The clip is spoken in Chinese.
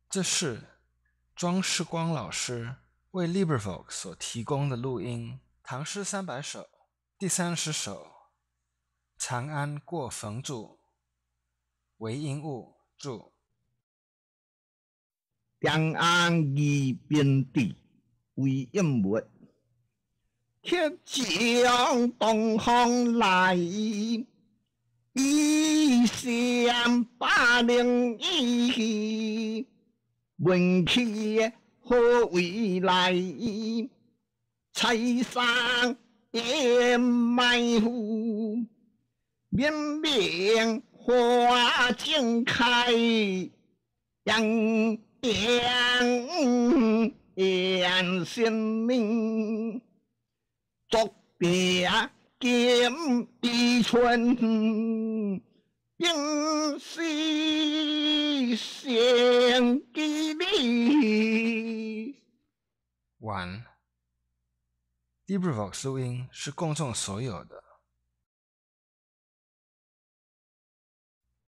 这是庄世光老师为 LibriVox 所提供的录音，唐诗300首第30首，长安过冯著，韦应物著。 长安遇冯著，韦应物。铁将东风来，一向801。问去何为来？塞上掩埋伏，绵绵花正开，洋洋鲜明。作别金一春，并系献给你。 完。LibriVox 录音是公众所有的，